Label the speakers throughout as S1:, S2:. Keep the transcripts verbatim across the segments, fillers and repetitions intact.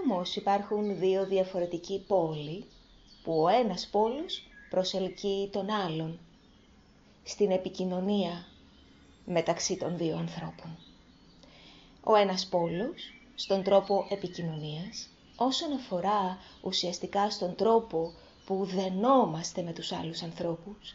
S1: όμως υπάρχουν δύο διαφορετικοί πόλοι που ο ένας πόλος προσελκύει τον άλλον στην επικοινωνία μεταξύ των δύο ανθρώπων. Ο ένας πόλος στον τρόπο επικοινωνίας όσον αφορά ουσιαστικά στον τρόπο που δενόμαστε με τους άλλους ανθρώπους.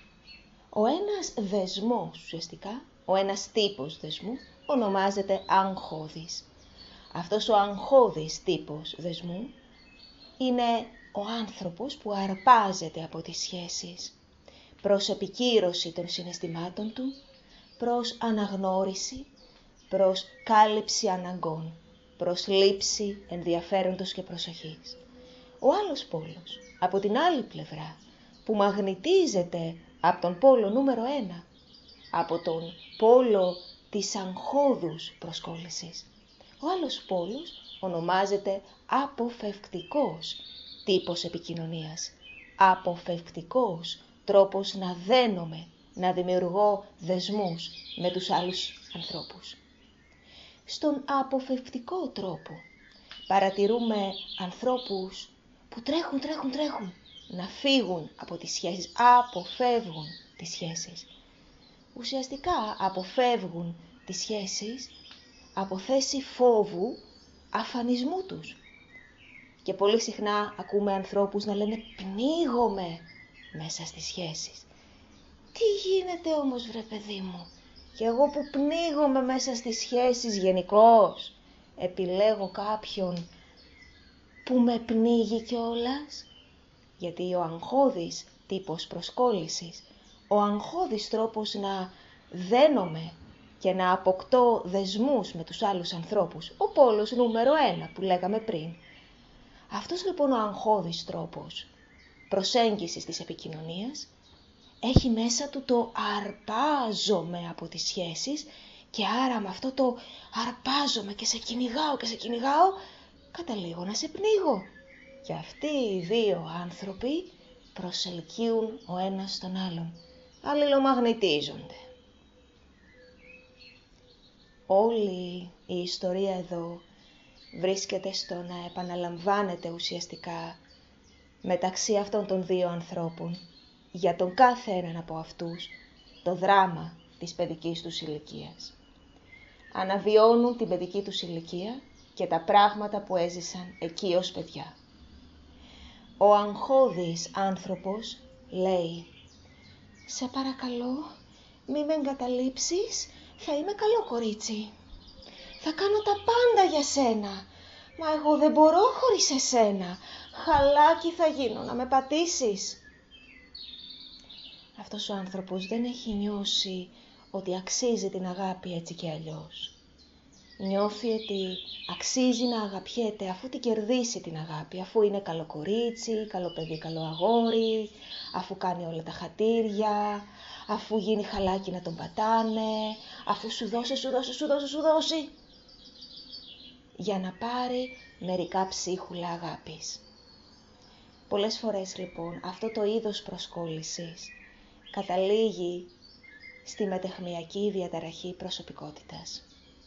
S1: Ο ένας δεσμός ουσιαστικά, ο ένας τύπος δεσμού ονομάζεται αγχώδης. Αυτός ο αγχώδης τύπος δεσμού είναι ο άνθρωπος που αρπάζεται από τις σχέσεις προς επικύρωση των συναισθημάτων του, προς αναγνώριση, προς κάλυψη αναγκών, προς λήψη ενδιαφέροντος και προσοχής. Ο άλλος πόλος, από την άλλη πλευρά, που μαγνητίζεται από τον πόλο νούμερο ένα, από τον πόλο της αγχώδους προσκόλλησης. Ο άλλος πόλος ονομάζεται αποφευκτικός τύπος επικοινωνίας, αποφευκτικός τρόπος να δένομαι, να δημιουργώ δεσμούς με τους άλλους ανθρώπους. Στον αποφευκτικό τρόπο παρατηρούμε ανθρώπους που τρέχουν, τρέχουν, τρέχουν, να φύγουν από τις σχέσεις, αποφεύγουν τις σχέσεις. Ουσιαστικά αποφεύγουν τις σχέσεις από θέση φόβου αφανισμού τους. Και πολύ συχνά ακούμε ανθρώπους να λένε πνίγομαι μέσα στις σχέσεις. Τι γίνεται όμως βρε παιδί μου, και εγώ που πνίγομαι μέσα στις σχέσεις γενικώς, επιλέγω κάποιον που με πνίγει κιόλας. Γιατί ο αγχώδης τύπος προσκόλλησης, ο αγχώδης τρόπος να δένομαι και να αποκτώ δεσμούς με τους άλλους ανθρώπους, ο πόλος νούμερο ένα που λέγαμε πριν. Αυτός λοιπόν ο αγχώδης τρόπος προσέγγισης της επικοινωνίας έχει μέσα του το αρπάζομαι από τις σχέσεις και άρα με αυτό το αρπάζομαι και σε κυνηγάω και σε κυνηγάω καταλήγω να σε πνίγω. Και αυτοί οι δύο άνθρωποι προσελκύουν ο ένας τον άλλον, αλληλομαγνητίζονται. Όλη η ιστορία εδώ βρίσκεται στο να επαναλαμβάνεται ουσιαστικά μεταξύ αυτών των δύο ανθρώπων, για τον κάθε έναν από αυτούς, το δράμα της παιδικής τους ηλικίας. Αναβιώνουν την παιδική τους ηλικία και τα πράγματα που έζησαν εκεί ως παιδιά. Ο αγχώδης άνθρωπος λέει «Σε παρακαλώ, μη με εγκαταλείψεις, θα είμαι καλό κορίτσι. Θα κάνω τα πάντα για σένα, μα εγώ δεν μπορώ χωρίς εσένα. Χαλάκι θα γίνω να με πατήσεις». Αυτός ο άνθρωπος δεν έχει νιώσει ότι αξίζει την αγάπη έτσι και αλλιώς. Νιώθει ότι αξίζει να αγαπιέται αφού την κερδίσει την αγάπη, αφού είναι καλό κορίτσι, καλό παιδί, καλό αγόρι, αφού κάνει όλα τα χατήρια, αφού γίνει χαλάκι να τον πατάνε, αφού σου δώσει, σου δώσει, σου δώσει, σου δώσει, για να πάρει μερικά ψίχουλα αγάπης. Πολλές φορές λοιπόν αυτό το είδος προσκόλλησης καταλήγει στη μετεχμιακή διαταραχή προσωπικότητας.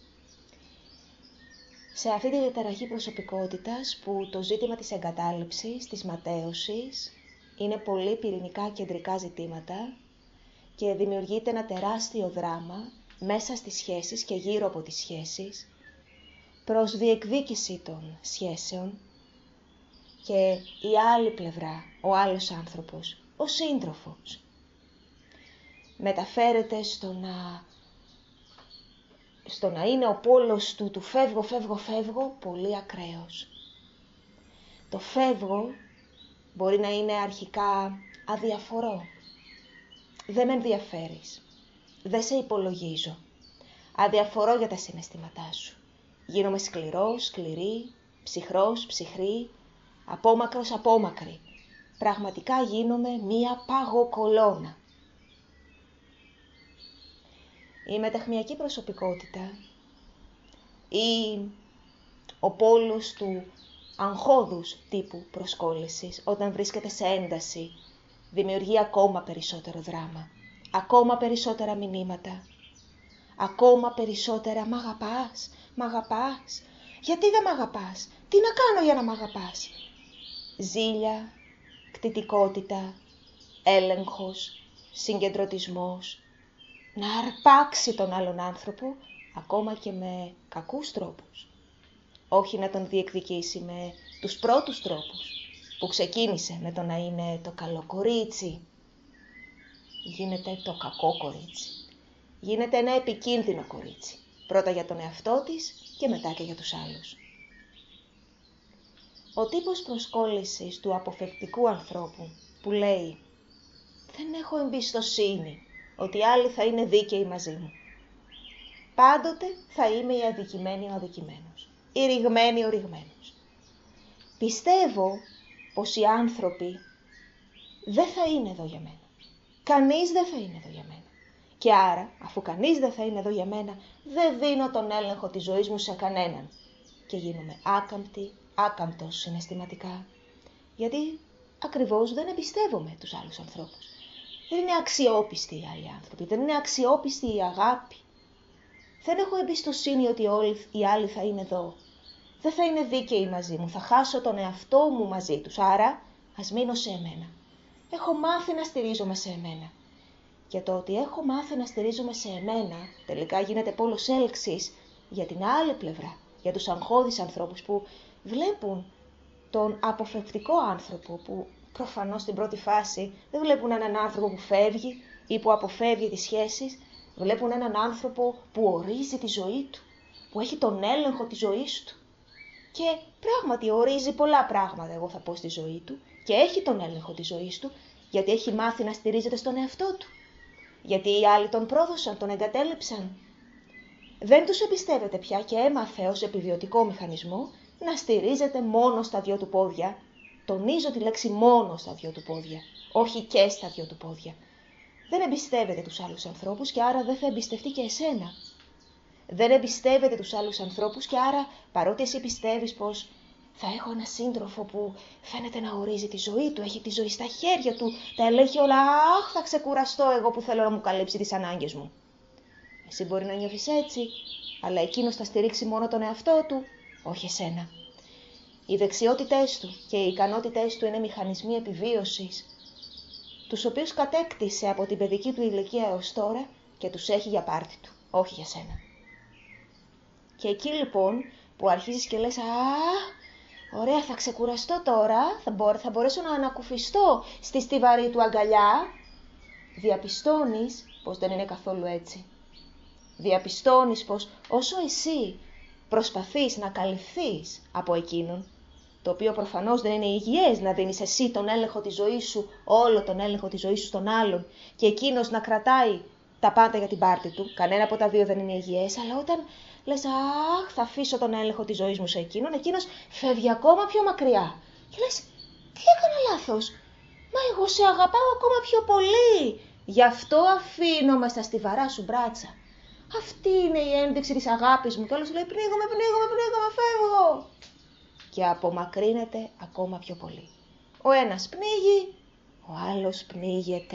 S1: Σε αυτή τη διαταραχή προσωπικότητας που το ζήτημα της εγκατάλειψης, της ματέωσης, είναι πολύ πυρηνικά κεντρικά ζητήματα και δημιουργείται ένα τεράστιο δράμα μέσα στις σχέσεις και γύρω από τις σχέσεις, προς διεκδίκηση των σχέσεων και η άλλη πλευρά, ο άλλος άνθρωπος, ο σύντροφος, μεταφέρεται στο να, στο να είναι ο πόλος του, του φεύγω, φεύγω, φεύγω, πολύ ακραίος. Το φεύγω μπορεί να είναι αρχικά αδιαφορό. Δεν με ενδιαφέρεις. Δεν σε υπολογίζω. Αδιαφορώ για τα συναισθήματά σου. Γίνομαι σκληρός, σκληρή, ψυχρός, ψυχρή, απόμακρος, απόμακρη. Πραγματικά γίνομαι μία παγοκολώνα. Η μεταχμιακή προσωπικότητα ή ο πόλος του αγχώδους τύπου προσκόλλησης, όταν βρίσκεται σε ένταση, δημιουργεί ακόμα περισσότερο δράμα, ακόμα περισσότερα μηνύματα, ακόμα περισσότερα «μ' αγαπάς, μ' αγαπάς, γιατί δεν μ' αγαπάς, τι να κάνω για να μ' αγαπάς. Ζήλια, κτητικότητα, έλεγχος, συγκεντρωτισμός, να αρπάξει τον άλλον άνθρωπο, ακόμα και με κακούς τρόπους. Όχι να τον διεκδικήσει με τους πρώτους τρόπους, που ξεκίνησε με το να είναι το καλό κορίτσι. Γίνεται το κακό κορίτσι. Γίνεται ένα επικίνδυνο κορίτσι. Πρώτα για τον εαυτό της και μετά και για τους άλλους. Ο τύπος προσκόλλησης του αποφευκτικού ανθρώπου που λέει «Δεν έχω εμπιστοσύνη ότι οι άλλοι θα είναι δίκαιοι μαζί μου. Πάντοτε θα είμαι η αδικημένη ο αδικημένος, η ρηγμένη ο ρηγμένος. Πιστεύω πως οι άνθρωποι δεν θα είναι εδώ για μένα. Κανείς δεν θα είναι εδώ για μένα. Και άρα, αφού κανείς δεν θα είναι εδώ για μένα, δεν δίνω τον έλεγχο της ζωής μου σε κανέναν. Και γίνομαι άκαμπτη, άκαμπτος συναισθηματικά. Γιατί ακριβώς δεν εμπιστεύομαι τους άλλους ανθρώπους. Δεν είναι αξιόπιστοι οι άλλοι άνθρωποι, δεν είναι αξιόπιστη η αγάπη. Δεν έχω εμπιστοσύνη ότι όλοι οι άλλοι θα είναι εδώ. Δεν θα είναι δίκαιοι μαζί μου, θα χάσω τον εαυτό μου μαζί τους, άρα ας μείνω σε εμένα. Έχω μάθει να στηρίζομαι σε εμένα. Και το ότι έχω μάθει να στηρίζομαι σε εμένα, τελικά γίνεται πόλος έλξης για την άλλη πλευρά, για τους αγχώδεις ανθρώπους που βλέπουν τον αποφευκτικό άνθρωπο, που προφανώς στην πρώτη φάση δεν βλέπουν έναν άνθρωπο που φεύγει ή που αποφεύγει τις σχέσεις, βλέπουν έναν άνθρωπο που ορίζει τη ζωή του, που έχει τον έλεγχο της ζωής του. Και πράγματι ορίζει πολλά πράγματα, εγώ θα πω, στη ζωή του και έχει τον έλεγχο της ζωής του, γιατί έχει μάθει να στηρίζεται στον εαυτό του. Γιατί οι άλλοι τον πρόδωσαν, τον εγκατέλειψαν. Δεν τους εμπιστεύεται πια και έμαθε ως επιβιωτικό μηχανισμό να στηρίζεται μόνο στα δυο του πόδια. Τονίζω τη λέξη μόνο στα δυο του πόδια, όχι και στα δυο του πόδια. Δεν εμπιστεύεται τους άλλους ανθρώπους και άρα δεν θα εμπιστευτεί και εσένα. Δεν εμπιστεύεται τους άλλους ανθρώπους και άρα, παρότι εσύ πιστεύεις πως θα έχω ένα σύντροφο που φαίνεται να ορίζει τη ζωή του, έχει τη ζωή στα χέρια του, τα ελέγχει όλα, αχ, θα ξεκουραστώ εγώ που θέλω να μου καλύψει τις ανάγκες μου. Εσύ μπορεί να νιώθεις έτσι, αλλά εκείνος θα στηρίξει μόνο τον εαυτό του, όχι εσένα. Οι δεξιότητές του και οι ικανότητές του είναι μηχανισμοί επιβίωσης, τους οποίους κατέκτησε από την παιδική του ηλικία έως τώρα και τους έχει για πάρτι του, όχι για σένα. Και εκεί λοιπόν που αρχίζεις και λες «Α, ωραία, θα ξεκουραστώ τώρα, θα, μπο, θα μπορέσω να ανακουφιστώ στη στιβαρή του αγκαλιά», διαπιστώνεις πως δεν είναι καθόλου έτσι. Διαπιστώνεις πως όσο εσύ προσπαθείς να καλυφθείς από εκείνον, το οποίο προφανώς δεν είναι υγιές να δίνεις εσύ τον έλεγχο της ζωής σου, όλο τον έλεγχο της ζωής σου στον άλλον και εκείνος να κρατάει τα πάντα για την πάρτη του, κανένα από τα δύο δεν είναι υγιές, αλλά όταν λες «Αχ, θα αφήσω τον έλεγχο της ζωής μου σε εκείνον», εκείνος φεύγει ακόμα πιο μακριά. Και λες «Τι έκανα λάθος, μα εγώ σε αγαπάω ακόμα πιο πολύ, γι' αυτό αφήνομαι στα στιβαρά σου μπράτσα. Αυτή είναι η ένδειξη της αγάπης μου». Και όλος λέει «Πνίγομαι, πνίγομαι, πνίγομαι, φεύγω». Και απομακρύνεται ακόμα πιο πολύ. Ο ένας πνίγει, ο άλλος πνίγεται.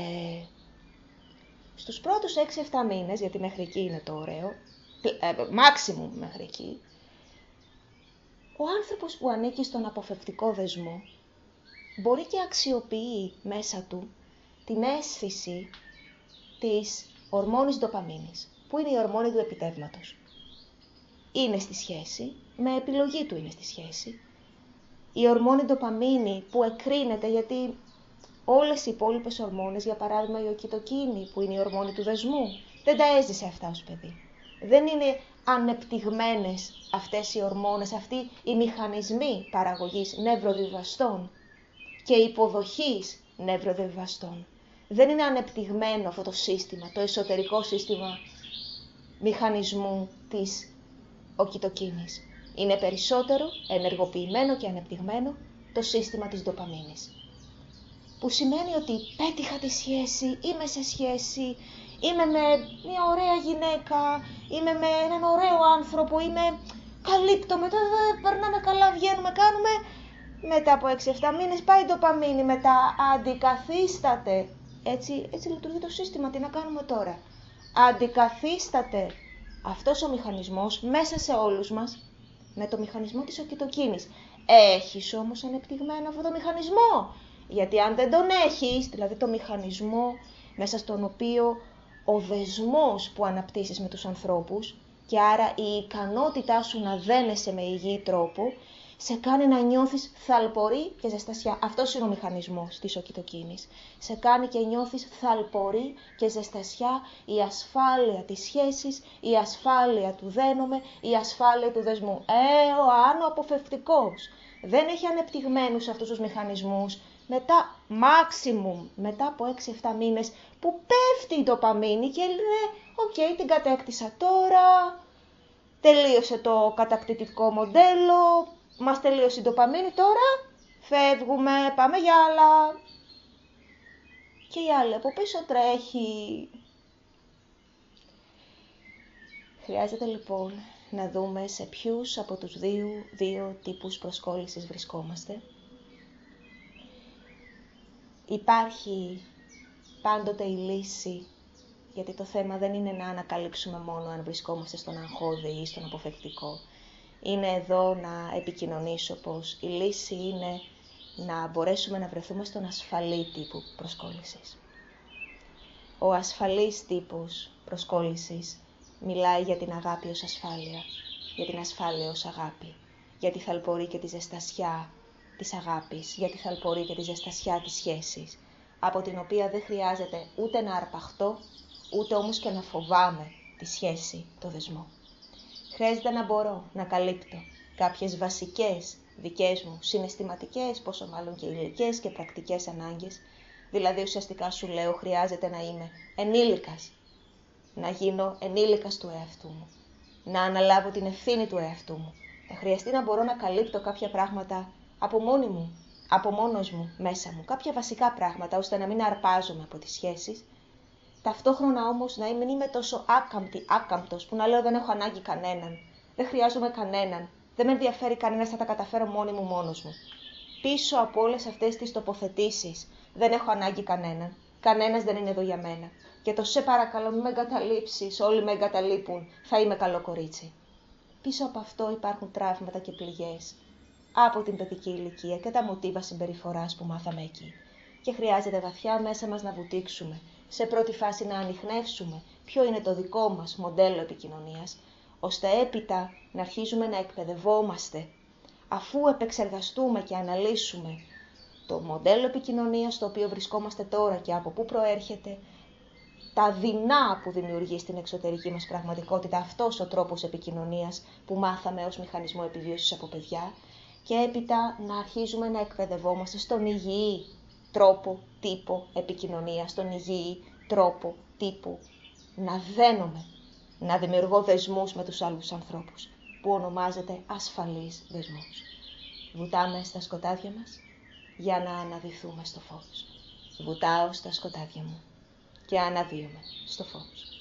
S1: Στους πρώτους έξι εφτά μήνες, γιατί μέχρι εκεί είναι το ωραίο, μάξιμουμ μέχρι εκεί, ο άνθρωπος που ανήκει στον αποφευκτικό δεσμό μπορεί και αξιοποιεί μέσα του την αίσθηση της ορμόνης ντοπαμίνης, που είναι η ορμόνη του επιτεύγματος. Είναι στη σχέση, με επιλογή του είναι στη σχέση. Η ορμόνη ντοπαμίνη που εκρίνεται γιατί όλες οι υπόλοιπες ορμόνες, για παράδειγμα η οκιτοκίνη που είναι η ορμόνη του δεσμού, δεν τα έζησε αυτά ως παιδί. Δεν είναι ανεπτυγμένες αυτές οι ορμόνες, αυτοί οι μηχανισμοί παραγωγής νευροδιβαστών και υποδοχής νευροδιβαστών. Δεν είναι ανεπτυγμένο αυτό το σύστημα, το εσωτερικό σύστημα μηχανισμού της οκιτοκίνης. Είναι περισσότερο ενεργοποιημένο και ανεπτυγμένο το σύστημα της ντοπαμίνης. Που σημαίνει ότι πέτυχα τη σχέση, είμαι σε σχέση, είμαι με μια ωραία γυναίκα, είμαι με έναν ωραίο άνθρωπο, είμαι καλύπτομαι, περνάμε καλά, βγαίνουμε, κάνουμε. Μετά από έξι εφτά μήνες πάει η ντοπαμίνη, μετά αντικαθίσταται. Έτσι, έτσι λειτουργεί το σύστημα, τι να κάνουμε τώρα. Αντικαθίσταται αυτός ο μηχανισμός μέσα σε όλους μας με το μηχανισμό της οκυτοκίνης. Έχεις όμως ανεπτυγμένο αυτό το μηχανισμό. Γιατί αν δεν τον έχεις, δηλαδή το μηχανισμό μέσα στον οποίο ο δεσμός που αναπτύσσεις με τους ανθρώπους και άρα η ικανότητά σου να δένεσαι με υγιή τρόπο, σε κάνει να νιώθεις θαλπορή και ζεστασιά. Αυτός είναι ο μηχανισμός της οκυτοκίνης. Σε κάνει και νιώθεις θαλπορή και ζεστασιά, η ασφάλεια της σχέσης, η ασφάλεια του δένομαι, η ασφάλεια του δεσμού. Ε, ο άνω αποφευκτικός δεν έχει ανεπτυγμένους αυτούς τους μηχανισμούς. Μετά, maximum, μετά από έξι εφτά μήνες, που πέφτει η ντοπαμίνη και λένε, οκ, okay, την κατέκτησα τώρα, τελείωσε το κατακτητικό μοντέλο, μας τελείωσε η ντοπαμίνη, τώρα φεύγουμε, πάμε για άλλα. Και η άλλη από πίσω τρέχει. Χρειάζεται λοιπόν να δούμε σε ποιους από τους δύο, δύο τύπους προσκόλλησης βρισκόμαστε. Υπάρχει πάντοτε η λύση, γιατί το θέμα δεν είναι να ανακαλύψουμε μόνο αν βρισκόμαστε στον αγχώδη ή στον αποφευκτικό. Είναι εδώ να επικοινωνήσω πως η λύση είναι να μπορέσουμε να βρεθούμε στον ασφαλή τύπο προσκόλλησης. Ο ασφαλής τύπος προσκόλλησης μιλάει για την αγάπη ως ασφάλεια, για την ασφάλεια ως αγάπη, για τη θαλπορή και τη ζεστασιά της αγάπης, για τη θαλπορή και τη ζεστασιά της σχέσης, από την οποία δεν χρειάζεται ούτε να αρπαχτώ, ούτε όμως και να φοβάμαι τη σχέση, το δεσμό. Χρειάζεται να μπορώ να καλύπτω κάποιες βασικές δικές μου συναισθηματικές, πόσο μάλλον και υλικές και πρακτικές ανάγκες. Δηλαδή ουσιαστικά σου λέω χρειάζεται να είμαι ενήλικας, να γίνω ενήλικας του εαυτού μου, να αναλάβω την ευθύνη του εαυτού μου. Θα χρειαστεί να μπορώ να καλύπτω κάποια πράγματα από μόνη μου, από μόνος μου, μέσα μου, κάποια βασικά πράγματα, ώστε να μην αρπάζομαι από τις σχέσεις. Ταυτόχρονα όμως να μην είμαι τόσο άκαμπτη, άκαμπτος, που να λέω δεν έχω ανάγκη κανέναν, δεν χρειάζομαι κανέναν, δεν με ενδιαφέρει κανένας, θα τα καταφέρω μόνη μου, μόνος μου. Πίσω από όλες αυτές τις τοποθετήσεις, δεν έχω ανάγκη κανέναν, κανένας δεν είναι εδώ για μένα. Και το σε παρακαλώ μην με εγκαταλείψεις, όλοι με εγκαταλείπουν, θα είμαι καλό κορίτσι. Πίσω από αυτό υπάρχουν τραύματα και πληγές από την παιδική ηλικία και τα μοτίβα συμπεριφοράς που μάθαμε εκεί. Και χρειάζεται βαθιά μέσα μας να βουτήξουμε, σε πρώτη φάση να ανιχνεύσουμε ποιο είναι το δικό μας μοντέλο επικοινωνίας, ώστε έπειτα να αρχίζουμε να εκπαιδευόμαστε, αφού επεξεργαστούμε και αναλύσουμε το μοντέλο επικοινωνίας στο οποίο βρισκόμαστε τώρα και από πού προέρχεται, τα δεινά που δημιουργεί στην εξωτερική μας πραγματικότητα αυτός ο τρόπος επικοινωνίας που μάθαμε ως μηχανισμό επιβίωσης από παιδιά, και έπειτα να αρχίζουμε να εκπαιδευόμαστε στον υγιή τρόπο, τύπο επικοινωνίας, στον υγιή τρόπο, τύπο να δένομαι, να δημιουργώ δεσμούς με τους άλλους ανθρώπους, που ονομάζεται ασφαλής δεσμούς. Βουτάμε στα σκοτάδια μας για να αναδυθούμε στο φως. Βουτάω στα σκοτάδια μου και αναδύομαι στο φως.